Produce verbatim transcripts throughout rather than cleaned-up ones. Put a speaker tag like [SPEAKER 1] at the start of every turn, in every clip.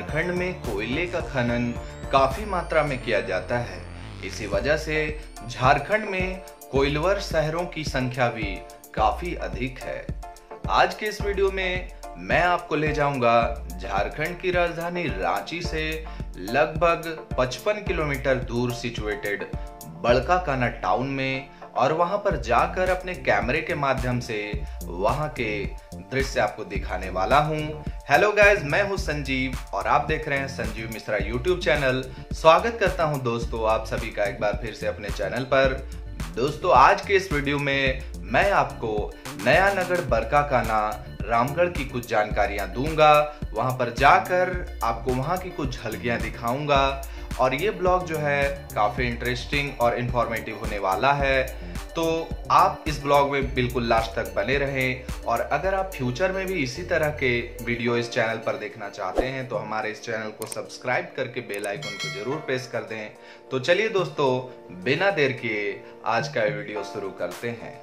[SPEAKER 1] झारखंड में कोयले का खनन काफी मात्रा में किया जाता है। इसी वजह से झारखंड में कोयलवर शहरों की संख्या भी काफी अधिक है। आज के इस वीडियो में मैं आपको ले जाऊंगा झारखंड की राजधानी रांची से लगभग पचपन किलोमीटर दूर सिचुएटेड बड़काकाना टाउन में, और वहां पर जाकर अपने कैमरे के माध्यम से वहां के दृश्य आपको दिखाने वाला हूं। हेलो गाइस, मैं हूं संजीव और आप देख रहे हैं संजीव मिश्रा यूट्यूब चैनल। स्वागत करता हूं दोस्तों आप सभी का एक बार फिर से अपने चैनल पर। दोस्तों आज के इस वीडियो में मैं आपको नया नगर बड़काकाना रामगढ़ की कुछ जानकारियां दूंगा। वहां पर जाकर आपको वहां की कुछ झलकियां दिखाऊंगा और ये ब्लॉग जो है काफी इंटरेस्टिंग और इंफॉर्मेटिव होने वाला है, तो आप इस ब्लॉग में बिल्कुल लास्ट तक बने रहें। और अगर आप फ्यूचर में भी इसी तरह के वीडियो इस चैनल पर देखना चाहते हैं तो हमारे इस चैनल को सब्सक्राइब करके बेल आइकन को जरूर प्रेस कर दें। तो चलिए दोस्तों, बिना देर किए आज का वीडियो शुरू करते हैं।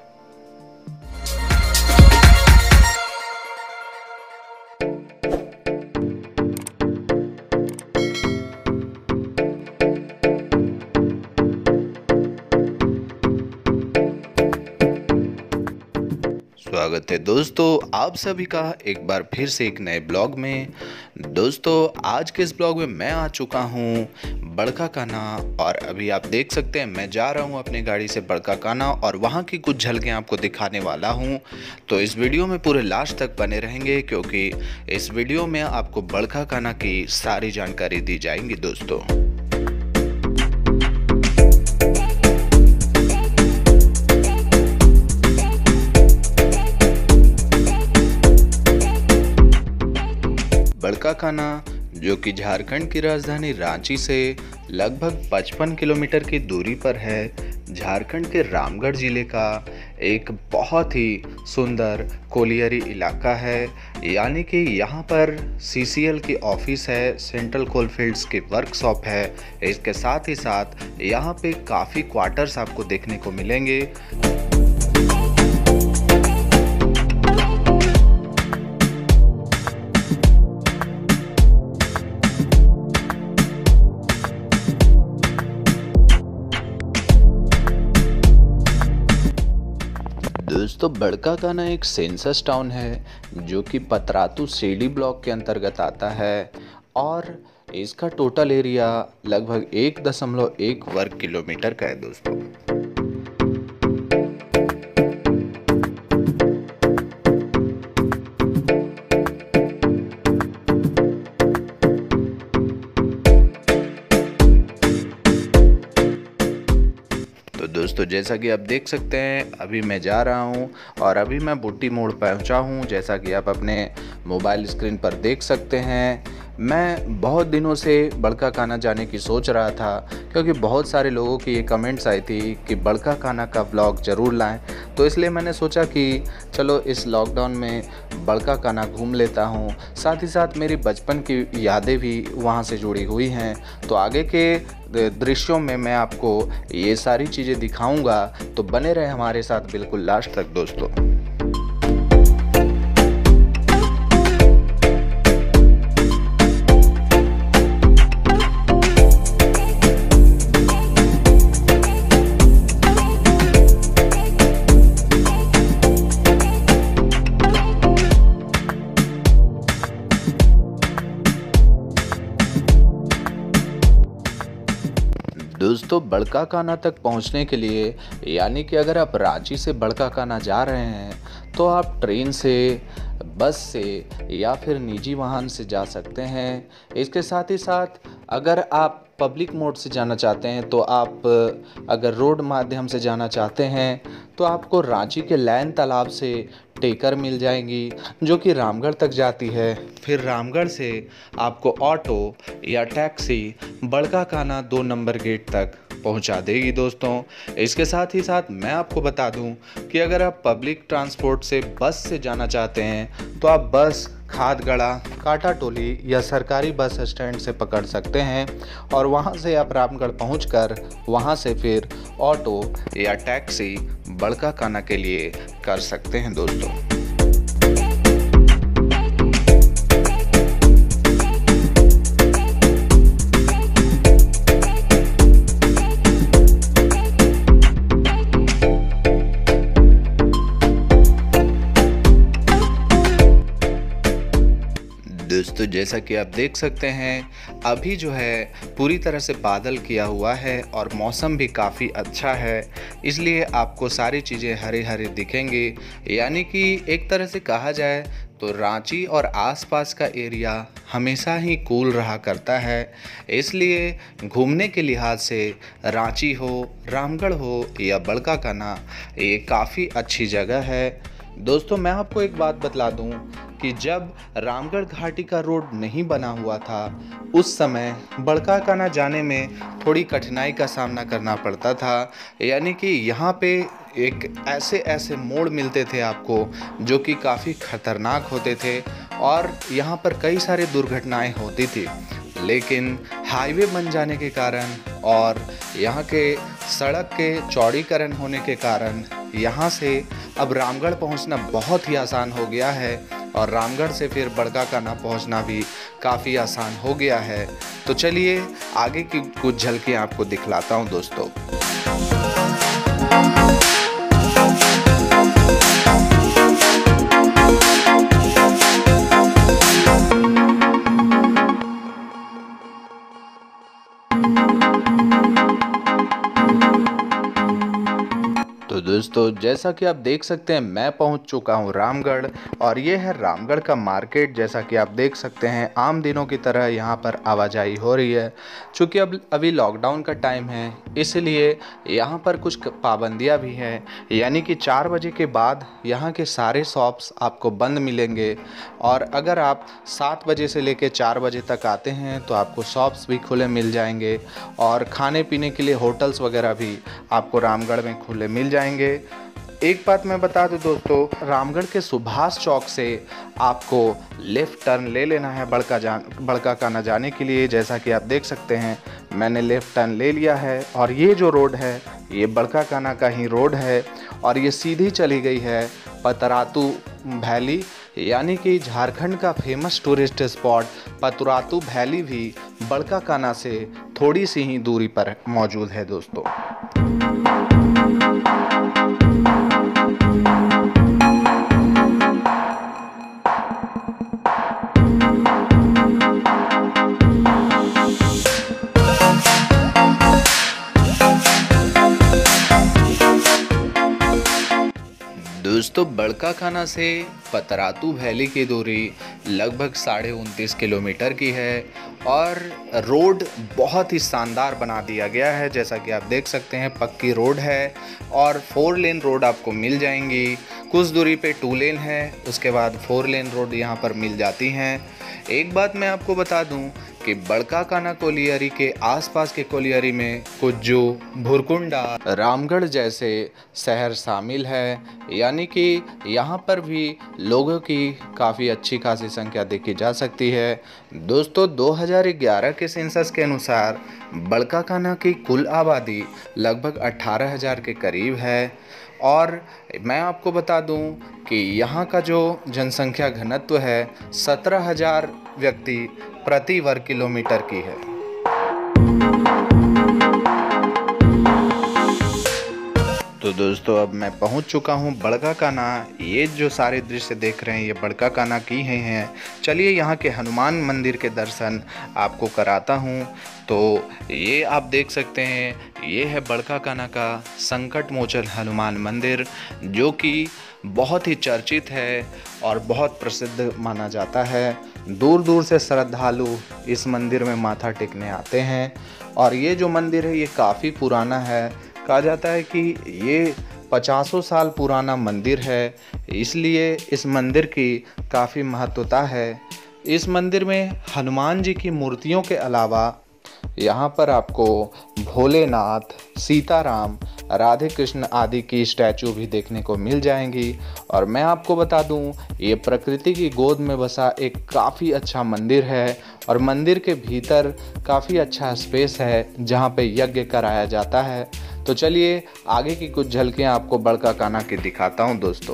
[SPEAKER 1] स्वागत है दोस्तों आप सभी का एक बार फिर से एक नए ब्लॉग में। दोस्तों आज के इस ब्लॉग में मैं आ चुका हूँ बड़काकाना, और अभी आप देख सकते हैं मैं जा रहा हूँ अपनी गाड़ी से बड़काकाना और वहाँ की कुछ झलकें आपको दिखाने वाला हूँ। तो इस वीडियो में पूरे लास्ट तक बने रहेंगे क्योंकि इस वीडियो में आपको बड़काकाना की सारी जानकारी दी जाएंगी दोस्तों। बड़काकाना जो कि झारखंड की राजधानी रांची से लगभग पचपन किलोमीटर की दूरी पर है, झारखंड के रामगढ़ जिले का एक बहुत ही सुंदर कोलियरी इलाका है। यानी कि यहाँ पर सी सी एल की ऑफिस है, सेंट्रल कोलफील्ड्स की वर्कशॉप है। इसके साथ ही साथ यहाँ पे काफ़ी क्वार्टर्स आपको देखने को मिलेंगे। दोस्तों बड़काकाना एक सेंसस टाउन है जो कि पतरातू सीडी ब्लॉक के अंतर्गत आता है, और इसका टोटल एरिया लगभग एक दशमलव एक वर्ग किलोमीटर का है दोस्तों। दोस्तों जैसा कि आप देख सकते हैं अभी मैं जा रहा हूं और अभी मैं बुट्टी मोड़ पहुंचा हूं। जैसा कि आप अपने मोबाइल स्क्रीन पर देख सकते हैं, मैं बहुत दिनों से बड़काकाना जाने की सोच रहा था क्योंकि बहुत सारे लोगों की ये कमेंट्स आई थी कि बड़काकाना का ब्लॉग ज़रूर लाएं। तो इसलिए मैंने सोचा कि चलो इस लॉकडाउन में बड़काकाना घूम लेता हूँ। साथ ही साथ मेरी बचपन की यादें भी वहाँ से जुड़ी हुई हैं। तो आगे के दृश्यों में मैं आपको ये सारी चीज़ें दिखाऊंगा, तो बने रहे हमारे साथ बिल्कुल लास्ट तक दोस्तों। दोस्तों बड़काकाना तक पहुंचने के लिए, यानी कि अगर आप रांची से बड़काकाना जा रहे हैं तो आप ट्रेन से, बस से या फिर निजी वाहन से जा सकते हैं। इसके साथ ही साथ अगर आप पब्लिक मोड से जाना चाहते हैं तो आप अगर रोड माध्यम से जाना चाहते हैं तो आपको रांची के लैन तालाब से टेकर मिल जाएंगी जो कि रामगढ़ तक जाती है। फिर रामगढ़ से आपको ऑटो या टैक्सी बड़काकाना दो नंबर गेट तक पहुंचा देगी दोस्तों। इसके साथ ही साथ मैं आपको बता दूं कि अगर आप पब्लिक ट्रांसपोर्ट से बस से जाना चाहते हैं तो आप बस खादगड़ा, काटा टोली या सरकारी बस स्टैंड से पकड़ सकते हैं, और वहां से आप रामगढ़ पहुंचकर वहां से फिर ऑटो या टैक्सी बड़काकाना के लिए कर सकते हैं दोस्तों। दोस्तों जैसा कि आप देख सकते हैं अभी जो है पूरी तरह से बादल किया हुआ है और मौसम भी काफ़ी अच्छा है, इसलिए आपको सारी चीज़ें हरे हरे दिखेंगी। यानी कि एक तरह से कहा जाए तो रांची और आसपास का एरिया हमेशा ही कूल रहा करता है, इसलिए घूमने के लिहाज से रांची हो, रामगढ़ हो या बड़का काना ये काफ़ी अच्छी जगह है। दोस्तों मैं आपको एक बात बतला दूं कि जब रामगढ़ घाटी का रोड नहीं बना हुआ था उस समय बड़का काना जाने में थोड़ी कठिनाई का सामना करना पड़ता था। यानी कि यहाँ पे एक ऐसे ऐसे मोड़ मिलते थे आपको जो कि काफ़ी खतरनाक होते थे और यहाँ पर कई सारी दुर्घटनाएं होती थी, लेकिन हाईवे बन जाने के कारण और यहाँ के सड़क के चौड़ीकरण होने के कारण यहाँ से अब रामगढ़ पहुँचना बहुत ही आसान हो गया है और रामगढ़ से फिर बड़का काना पहुँचना भी काफ़ी आसान हो गया है। तो चलिए आगे की कुछ झलकियाँ आपको दिखलाता हूँ दोस्तों। तो दोस्तों जैसा कि आप देख सकते हैं मैं पहुंच चुका हूं रामगढ़ और ये है रामगढ़ का मार्केट। जैसा कि आप देख सकते हैं आम दिनों की तरह यहां पर आवाजाही हो रही है। चूँकि अब अभी लॉकडाउन का टाइम है इसलिए यहां पर कुछ पाबंदियां भी हैं, यानी कि चार बजे के बाद यहां के सारे शॉप्स आपको बंद मिलेंगे और अगर आप सात बजे से लेकर चार बजे तक आते हैं तो आपको शॉप्स भी खुले मिल जाएंगे और खाने पीने के लिए होटल्स वगैरह भी आपको रामगढ़ में खुले मिल जाएंगे। एक बात मैं बता दूं दोस्तों, रामगढ़ के सुभाष चौक से आपको लेफ़्ट टर्न ले लेना है बड़का जान बड़का काना जाने के लिए। जैसा कि आप देख सकते हैं मैंने लेफ़्ट टर्न ले लिया है और ये जो रोड है ये बड़का काना का ही रोड है और ये सीधी चली गई है पतरातू वैली, यानी कि झारखंड का famous tourist spot Patratu valley भी बड़का काना से थोड़ी सी ही दूरी पर मौजूद है दोस्तों। दोस्तों बड़का काना से पतरातू वैली की दूरी लगभग साढ़े उनतीस किलोमीटर की है और रोड बहुत ही शानदार बना दिया गया है। जैसा कि आप देख सकते हैं पक्की रोड है और फोर लेन रोड आपको मिल जाएंगी। कुछ दूरी पे टू लेन है, उसके बाद फोर लेन रोड यहाँ पर मिल जाती हैं। एक बात मैं आपको बता दूं कि बड़का काना कोलियरी के आसपास के कोलियरी में कुज्जू, भुरकुंडा, रामगढ़ जैसे शहर शामिल है, यानी कि यहाँ पर भी लोगों की काफ़ी अच्छी खासी संख्या देखी जा सकती है। दोस्तों दो हज़ार ग्यारह के सेंसस के अनुसार बड़का काना की कुल आबादी लगभग अठारह हज़ार के करीब है और मैं आपको बता दूं कि यहाँ का जो जनसंख्या घनत्व है सत्रह हज़ार व्यक्ति प्रति वर्ग किलोमीटर की है। तो दोस्तों अब मैं पहुंच चुका हूं बड़का काना। ये जो सारे दृश्य देख रहे हैं ये बड़का काना की ही हैं। चलिए यहाँ के हनुमान मंदिर के दर्शन आपको कराता हूं। तो ये आप देख सकते हैं ये है बड़का काना का संकट मोचन हनुमान मंदिर, जो कि बहुत ही चर्चित है और बहुत प्रसिद्ध माना जाता है। दूर दूर से श्रद्धालु इस मंदिर में माथा टेकने आते हैं और ये जो मंदिर है ये काफ़ी पुराना है। कहा जाता है कि ये पचासों साल पुराना मंदिर है, इसलिए इस मंदिर की काफ़ी महत्वता है। इस मंदिर में हनुमान जी की मूर्तियों के अलावा यहाँ पर आपको भोलेनाथ, सीताराम, राधे कृष्ण आदि की स्टैचू भी देखने को मिल जाएंगी। और मैं आपको बता दूं ये प्रकृति की गोद में बसा एक काफ़ी अच्छा मंदिर है और मंदिर के भीतर काफ़ी अच्छा स्पेस है जहाँ पे यज्ञ कराया जाता है। तो चलिए आगे की कुछ झलकियाँ आपको बड़का काना की दिखाता हूँ दोस्तों।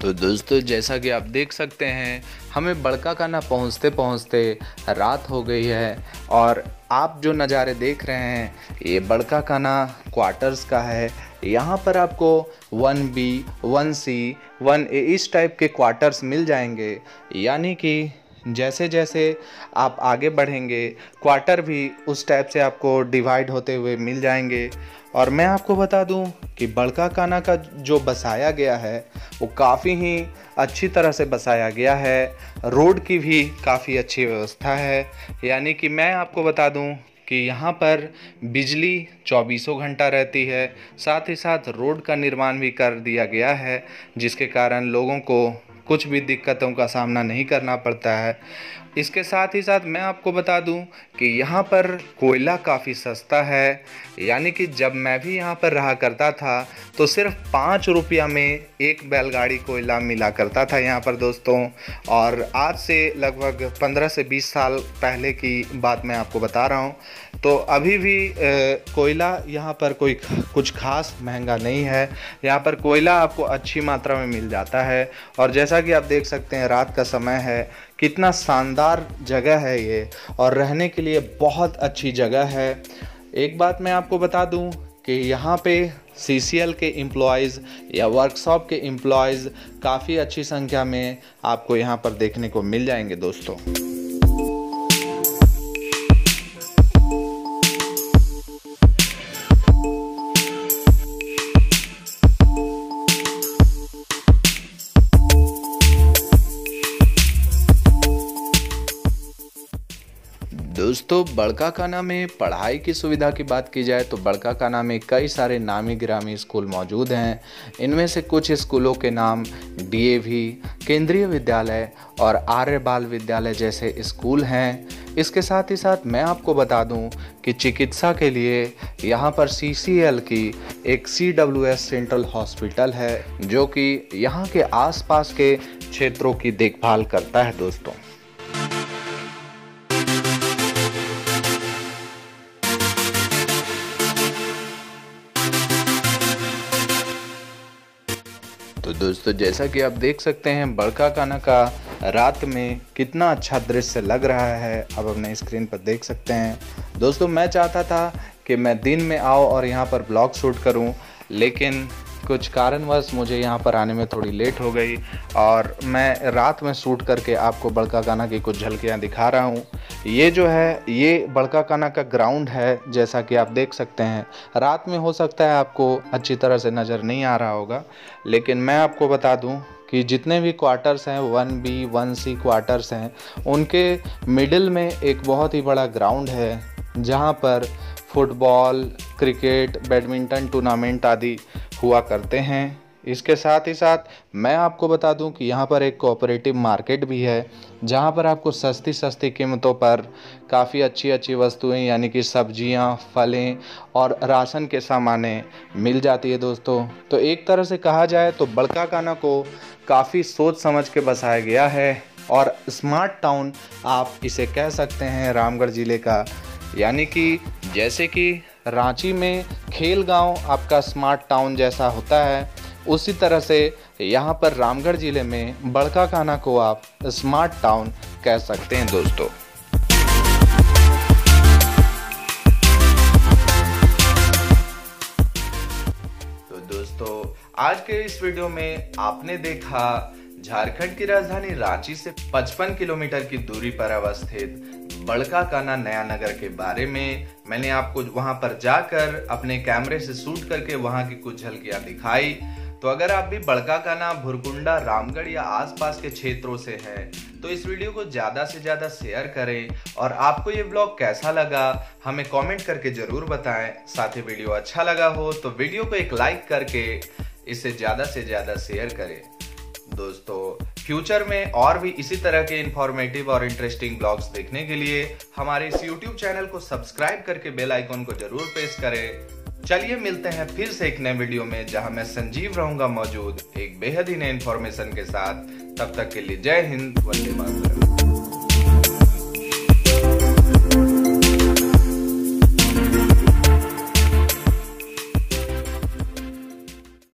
[SPEAKER 1] तो दोस्तों जैसा कि आप देख सकते हैं हमें बड़काकाना पहुंचते पहुंचते रात हो गई है और आप जो नज़ारे देख रहे हैं ये बड़काकाना क्वार्टर्स का है। यहाँ पर आपको one B, one C, one A इस टाइप के क्वार्टर्स मिल जाएंगे, यानी कि जैसे जैसे आप आगे बढ़ेंगे क्वार्टर भी उस टाइप से आपको डिवाइड होते हुए मिल जाएंगे। और मैं आपको बता दूं कि बड़काकाना का जो बसाया गया है वो काफ़ी ही अच्छी तरह से बसाया गया है। रोड की भी काफ़ी अच्छी व्यवस्था है, यानी कि मैं आपको बता दूं कि यहाँ पर बिजली चौबीसों घंटा रहती है। साथ ही साथ रोड का निर्माण भी कर दिया गया है, जिसके कारण लोगों को कुछ भी दिक्कतों का सामना नहीं करना पड़ता है। इसके साथ ही साथ मैं आपको बता दूं कि यहाँ पर कोयला काफ़ी सस्ता है, यानी कि जब मैं भी यहाँ पर रहा करता था तो सिर्फ पाँच रुपया में एक बैलगाड़ी कोयला मिला करता था यहाँ पर दोस्तों। और आज से लगभग पंद्रह से बीस साल पहले की बात मैं आपको बता रहा हूँ। तो अभी भी कोयला यहाँ पर कोई कुछ खास महंगा नहीं है। यहाँ पर कोयला आपको अच्छी मात्रा में मिल जाता है। और जैसा कि आप देख सकते हैं रात का समय है, कितना शानदार जगह है ये और रहने के लिए बहुत अच्छी जगह है। एक बात मैं आपको बता दूं कि यहाँ पे सी सी एल के एम्प्लॉयज़ या वर्कशॉप के एम्प्लॉयज़ काफ़ी अच्छी संख्या में आपको यहाँ पर देखने को मिल जाएंगे दोस्तों। दोस्तों बड़काकाना में पढ़ाई की सुविधा की बात की जाए तो बड़काकाना में कई सारे नामी गिरामी स्कूल मौजूद हैं। इनमें से कुछ स्कूलों के नाम डी ए वी, केंद्रीय विद्यालय और आर्य बाल विद्यालय जैसे स्कूल हैं। इसके साथ ही साथ मैं आपको बता दूं कि चिकित्सा के लिए यहाँ पर सी सी एल की एक C W S central hospital है, जो कि यहाँ के आसपास के क्षेत्रों की देखभाल करता है दोस्तों। तो दोस्तों जैसा कि आप देख सकते हैं बड़काकाना का रात में कितना अच्छा दृश्य लग रहा है, अब अपने स्क्रीन पर देख सकते हैं। दोस्तों मैं चाहता था कि मैं दिन में आऊँ और यहाँ पर ब्लॉग शूट करूँ, लेकिन कुछ कारणवश मुझे यहाँ पर आने में थोड़ी लेट हो गई और मैं रात में शूट करके आपको बड़काकाना की कुछ झलकियाँ दिखा रहा हूँ। ये जो है ये बड़काकाना का ग्राउंड है, जैसा कि आप देख सकते हैं। रात में हो सकता है आपको अच्छी तरह से नज़र नहीं आ रहा होगा, लेकिन मैं आपको बता दूँ कि जितने भी क्वार्टर्स हैं one B, one C quarters हैं, उनके मिडिल में एक बहुत ही बड़ा ग्राउंड है, जहाँ पर फुटबॉल, क्रिकेट, बैडमिंटन टूर्नामेंट आदि हुआ करते हैं। इसके साथ ही साथ मैं आपको बता दूं कि यहाँ पर एक कोऑपरेटिव मार्केट भी है, जहाँ पर आपको सस्ती सस्ती कीमतों पर काफ़ी अच्छी अच्छी वस्तुएं यानी कि सब्जियाँ, फलें और राशन के सामानें मिल जाती है दोस्तों। तो एक तरह से कहा जाए तो बड़काकाना को काफ़ी सोच समझ के बसाया गया है और स्मार्ट टाउन आप इसे कह सकते हैं रामगढ़ ज़िले का। यानी कि जैसे कि रांची में खेल गांव आपका स्मार्ट टाउन जैसा होता है, उसी तरह से यहाँ पर रामगढ़ ज़िले में बड़काकाना को आप स्मार्ट टाउन कह सकते हैं दोस्तों। तो दोस्तों आज के इस वीडियो में आपने देखा झारखंड की राजधानी रांची से पचपन किलोमीटर की दूरी पर अवस्थित बड़काकाना नया नगर के बारे में। मैंने आपको वहां पर जाकर अपने कैमरे से शूट करके वहां की कुछ झलकियां दिखाई। तो अगर आप भी बड़काकाना, भुरकुंडा, रामगढ़ या आसपास के क्षेत्रों से हैं तो इस वीडियो को ज्यादा से ज्यादा शेयर करें। और आपको ये ब्लॉग कैसा लगा हमें कमेंट करके जरूर बताएं। साथ ही वीडियो अच्छा लगा हो तो वीडियो को एक लाइक करके इसे ज्यादा से ज्यादा शेयर करें। दोस्तों फ्यूचर में और भी इसी तरह के इंफॉर्मेटिव और इंटरेस्टिंग ब्लॉग्स देखने के लिए हमारे इस यूट्यूब चैनल को सब्सक्राइब करके बेल आइकॉन को जरूर प्रेस करें। चलिए मिलते हैं फिर से एक नए वीडियो में, जहां मैं संजीव रहूंगा मौजूद एक बेहद ही नए इंफॉर्मेशन के साथ। तब तक के लिए जय हिंद, वंदे मातरम।